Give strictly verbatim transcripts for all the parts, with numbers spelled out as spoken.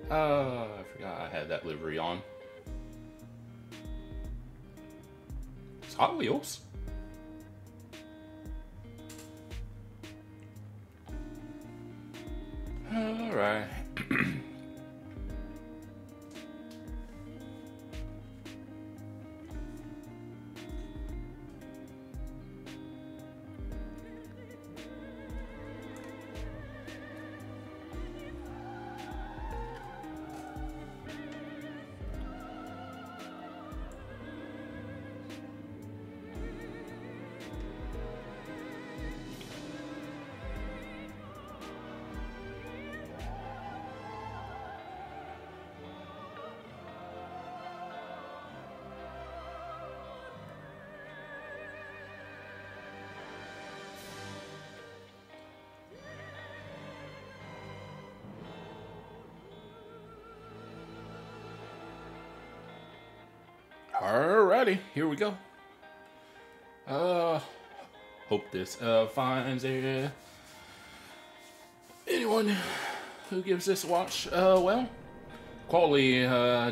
Uh, I forgot I had that livery on. It's Hot Wheels. All right. Alrighty, here we go. Uh, hope this uh finds a anyone who gives this a watch. Uh, well, quality uh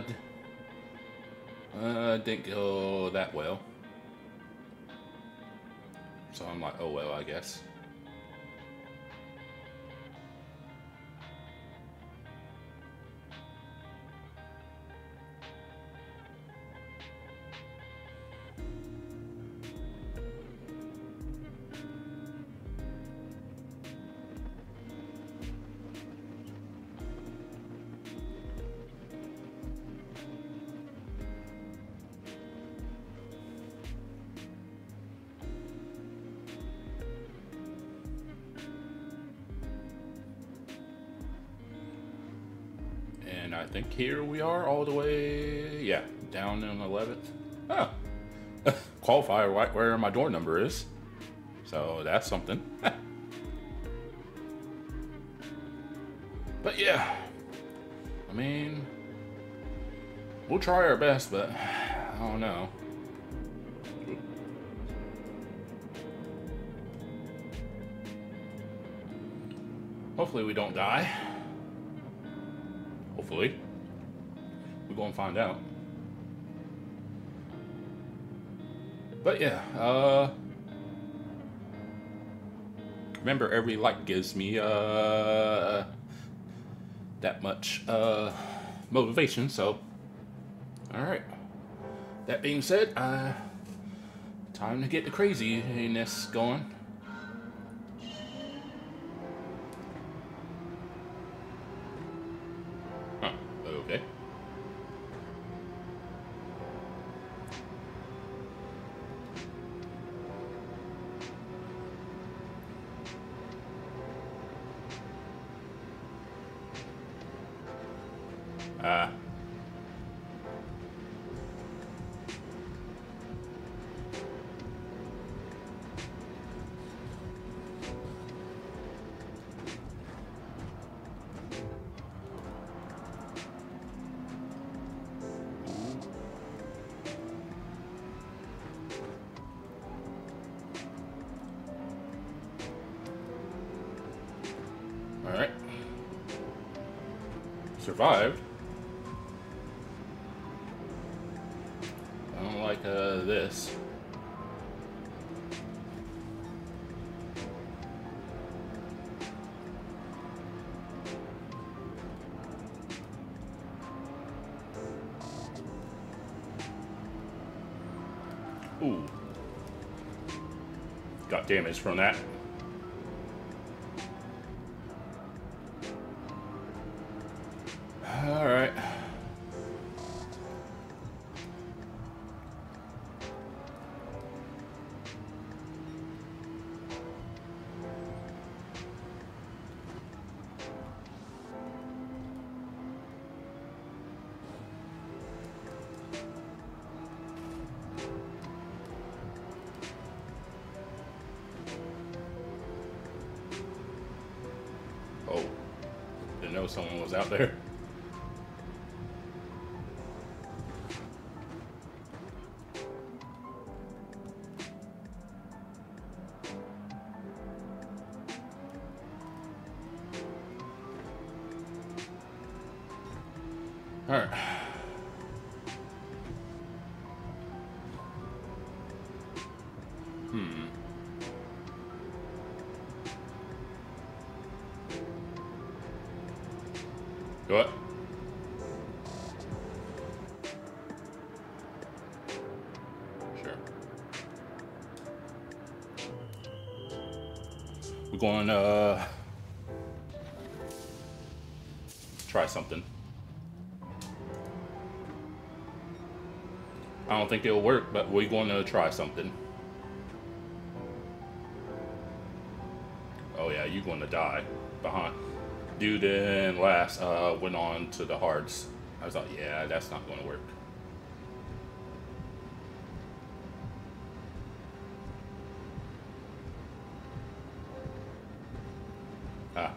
uh didn't go that well, so I'm like, oh well, I guess. And I think here we are all the way, yeah, down in eleventh. Oh, qualifier right where my door number is. So that's something. But yeah, I mean, we'll try our best, but I don't know. Hopefully we don't die. Hopefully. We're going to find out. But yeah, uh... remember, every like gives me, uh... that much, uh... motivation, so... Alright. That being said, uh... time to get the craziness going. Okay. Uh. Alright. Survived. I don't like uh, this. Ooh. Got damage from that. Alright. Oh. Didn't know someone was out there. All right. Hmm. What? Sure. We're going to uh, try something. I don't think it'll work, but we're going to try something. Oh yeah, you're going to die behind. Dude in last uh, went on to the hards. I was like, yeah, that's not going to work. Ah.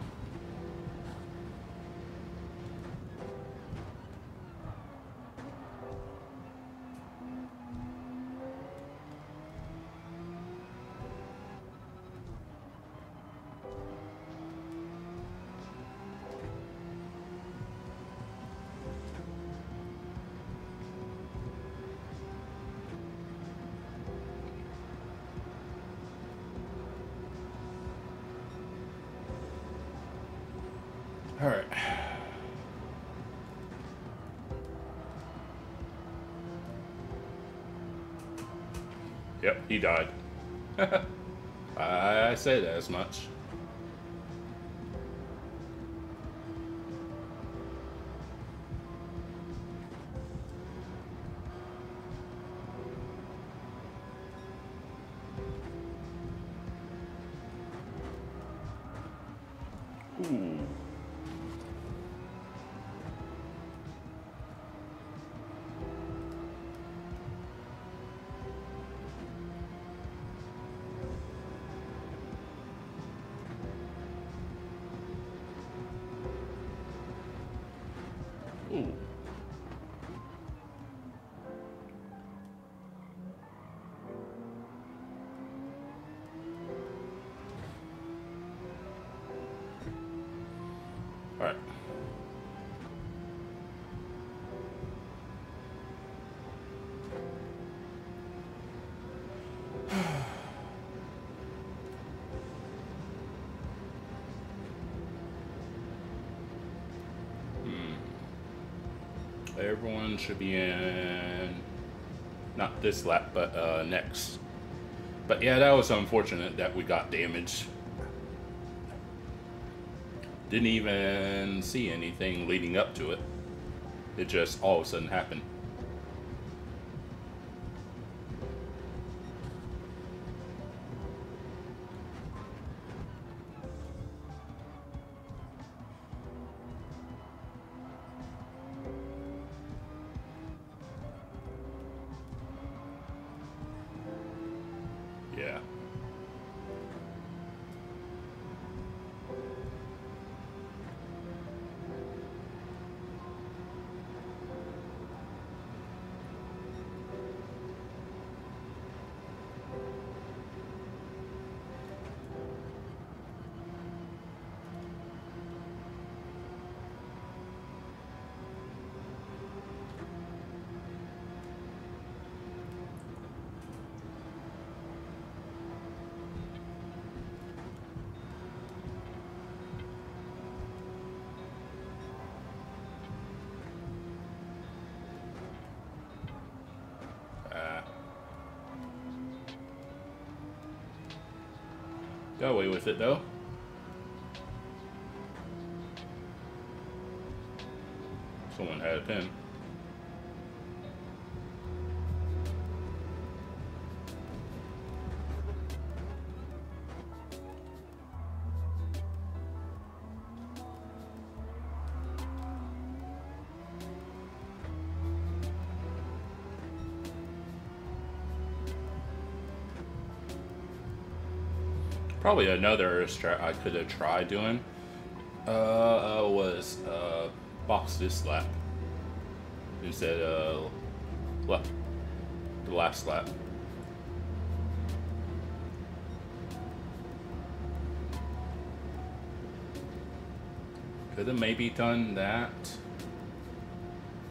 All right. Yep, he died. I said as much. Ooh. Ooh. All right. Everyone should be in, not this lap, but uh, next. But yeah, that was unfortunate that we got damaged. Didn't even see anything leading up to it. It just all of a sudden happened. Yeah. Uh, got away with it though. Someone had a pin. Probably another strat I could have tried doing uh, was uh, box this lap instead of lap, the last lap. Could have maybe done that.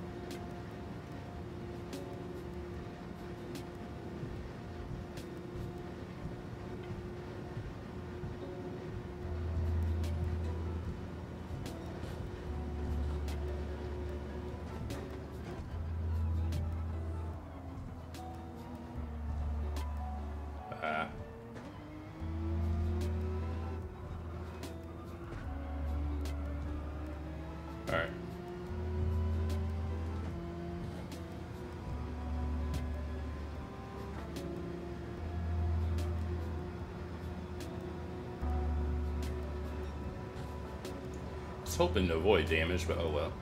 hoping to avoid damage, but oh well.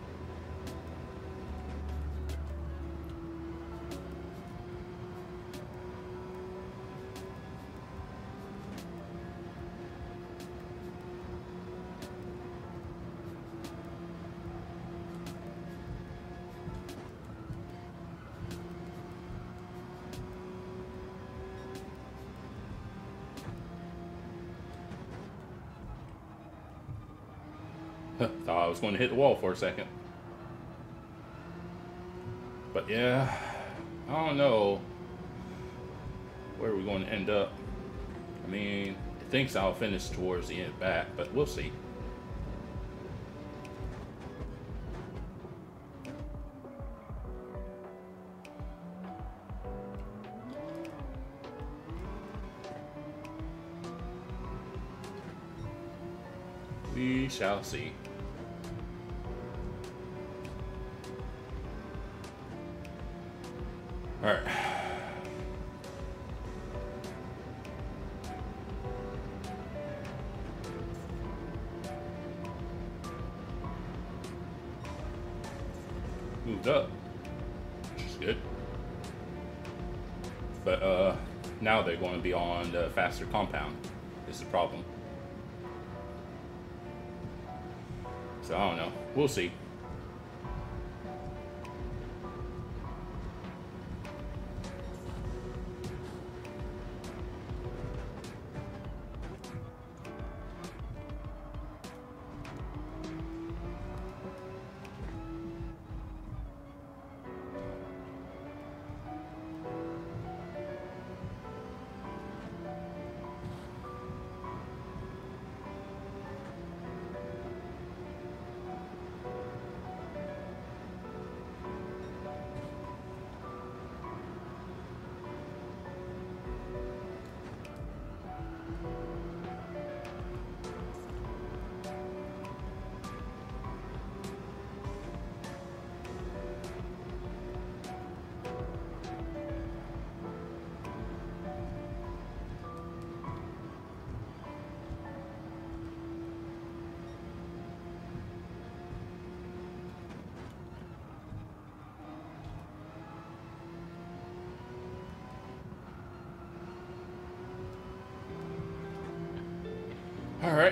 Thought I was going to hit the wall for a second. But yeah, I don't know where we're going to end up. I mean, it thinks I'll finish towards the end back, but we'll see. We shall see. All right. Moved up, which is good. But uh, now they're going to be on the faster compound. Is the problem. So I don't know. We'll see. All right.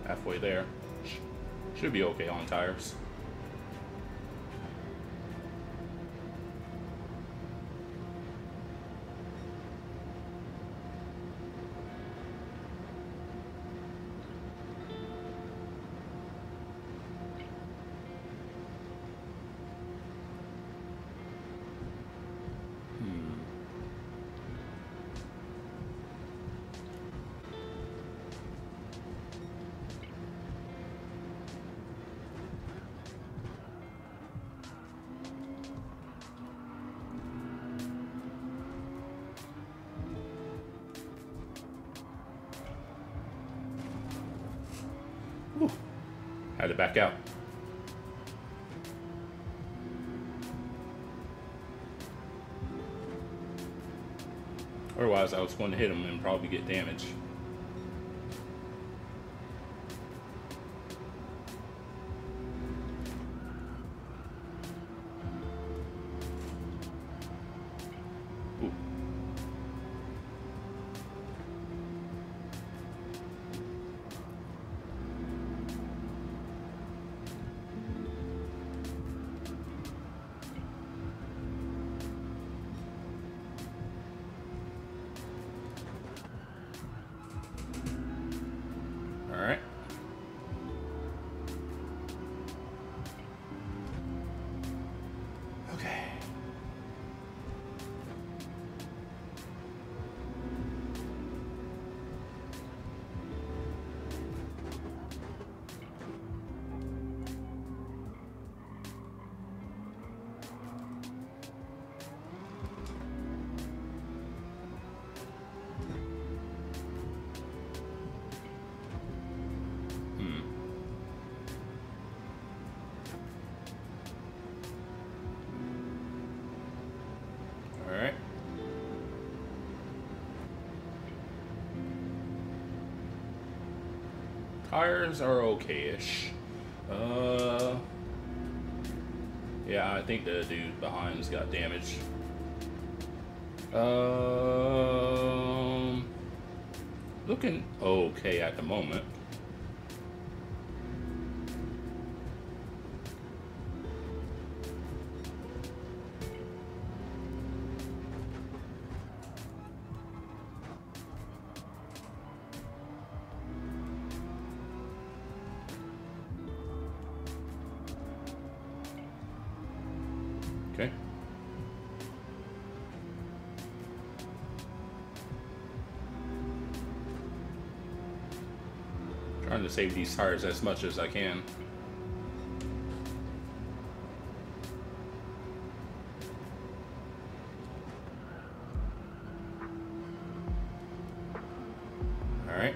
Halfway there. Should be okay on tires. Whew. Had to back out. Otherwise, I was going to hit him and probably get damage. Ooh. All right. Okay. Alright. Tires are okay-ish. Uh, yeah, I think the dude behind's got damage. Um, looking okay at the moment. Okay. Trying to save these tires as much as I can. All right.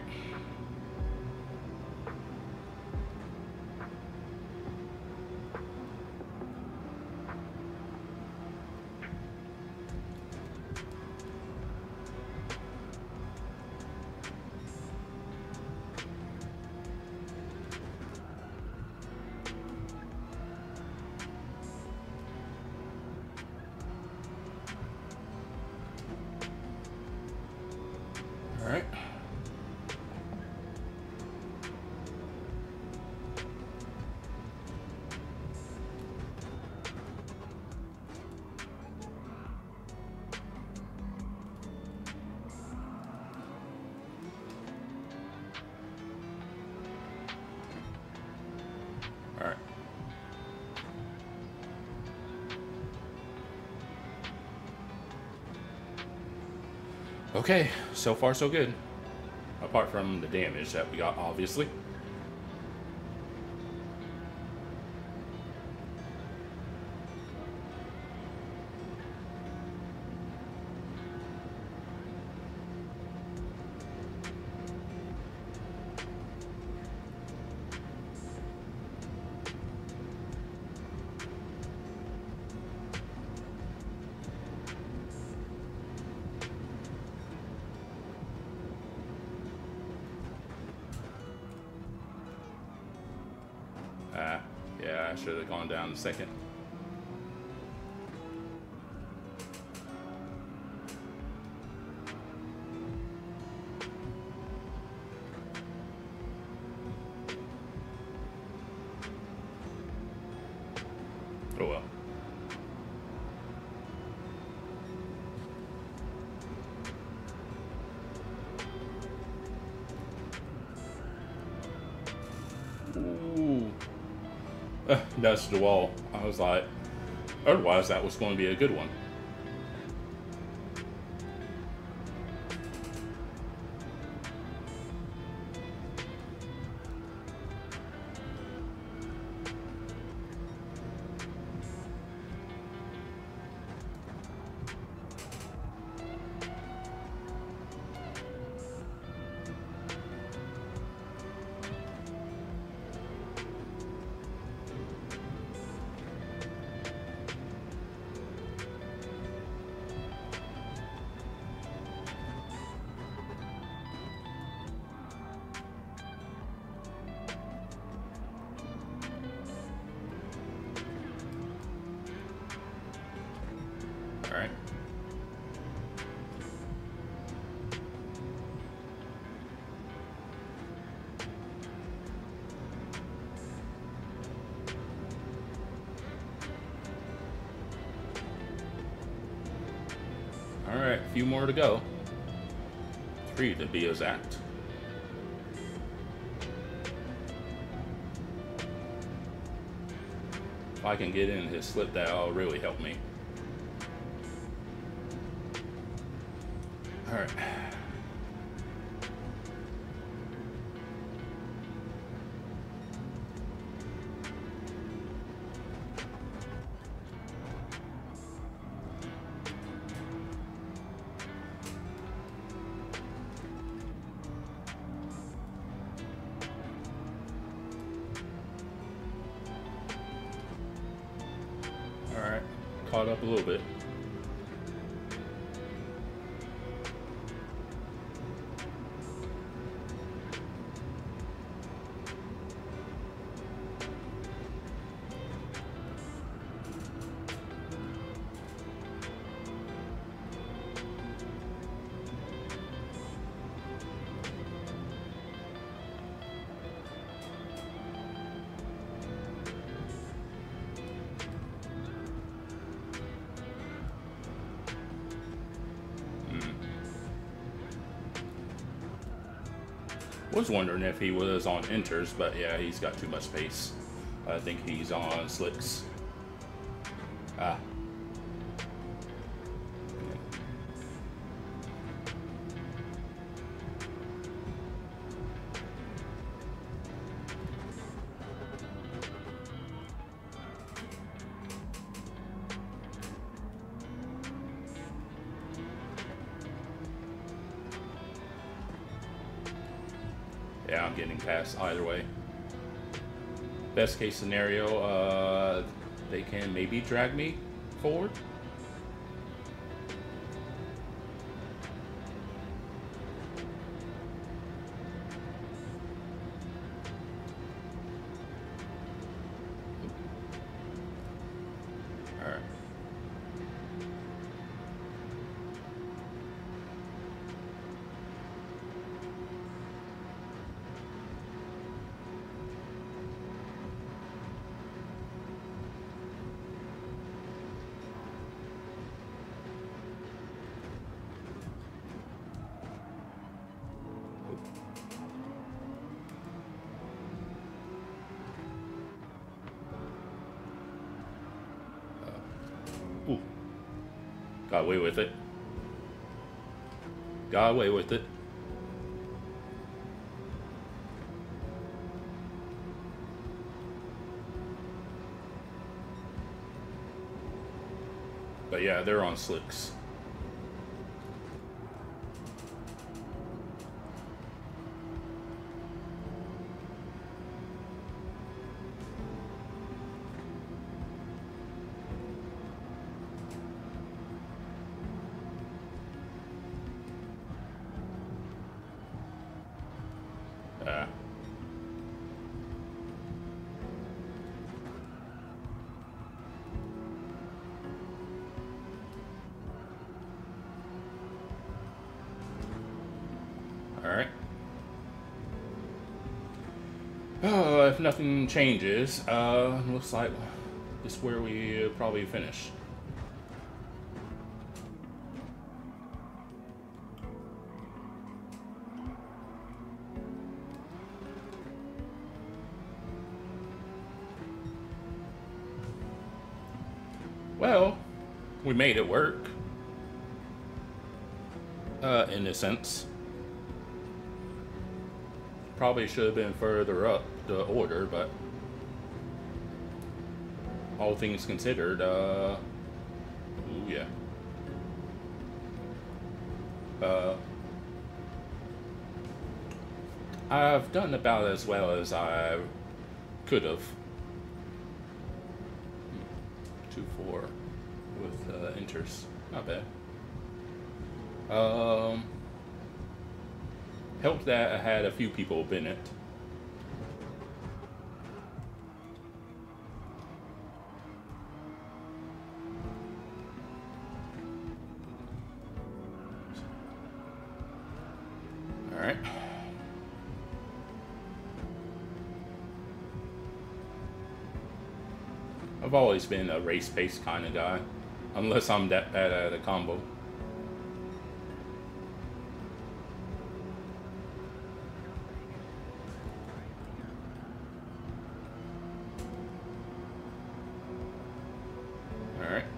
All right. All right. Okay, so far so good. Apart from the damage that we got, obviously. Ah, uh, yeah, I should have gone down a second. Ooh. Uh, that's the wall. I was like, otherwise that was going to be a good one. Alright. Alright, a few more to go. Three to be exact. If I can get in his slip, that'll really help me. Alright. Alright, caught up a little bit. Was wondering if he was on enters, but yeah, he's got too much space. I think he's on slicks. Ah. Yeah, I'm getting past either way. Best case scenario, uh, they can maybe drag me forward. All right. Ooh. Got away with it. Got away with it. But yeah, they're on slicks. Uh, Alright. Oh, if nothing changes, uh, looks like this is where we uh, probably finish. Well, we made it work. Uh, in a sense. Probably should have been further up the order, but all things considered, uh, ooh, yeah. Uh, I've done about as well as I could have. Two, four with uh, enters. Not bad. Um, helped that I had a few people in it. All right. I've always been a race-based kind of guy, unless I'm that bad at a combo. All right.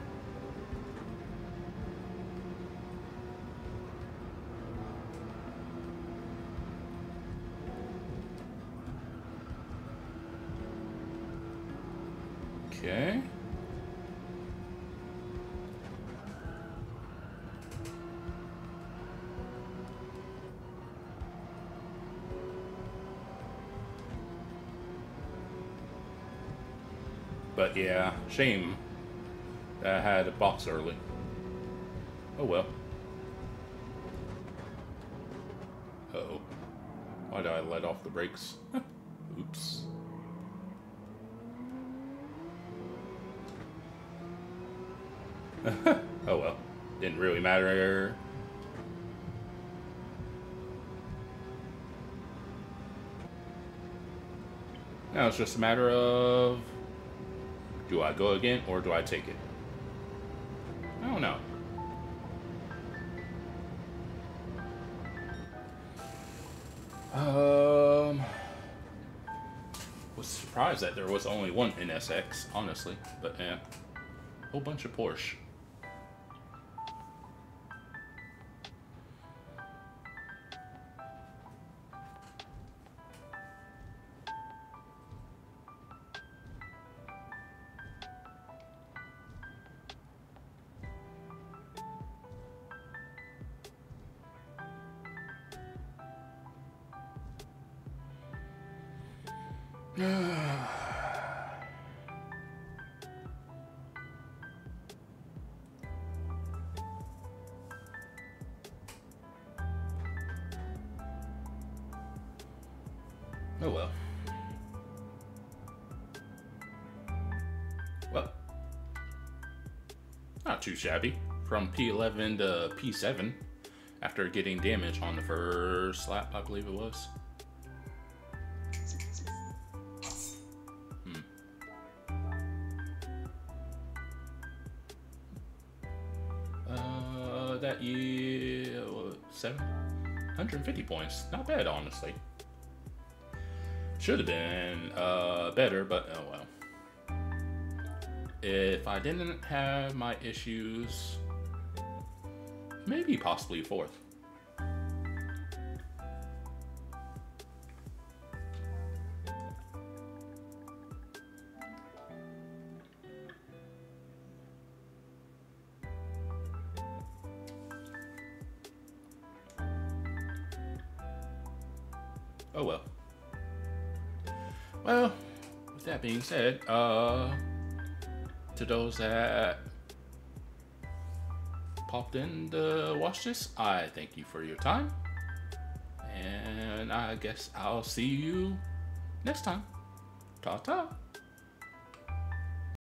Okay. But yeah, shame that I had a box early. Oh well. Uh-oh. Why did I let off the brakes? Oops. Oh well. Didn't really matter. Now it's just a matter of, do I go again or do I take it? I don't know. Um, was surprised that there was only one N S X, honestly, but yeah, whole bunch of Porsche. Oh well. Well, not too shabby. From P eleven to P seven after getting damage on the first lap, I believe it was. Hmm. Uh, that year, seven hundred fifty points. Not bad, honestly. Should have been uh, better, but oh well. If I didn't have my issues, maybe possibly fourth. Oh well. Well, with that being said, uh, to those that popped in to watch this, I thank you for your time. And I guess I'll see you next time. Ta-ta.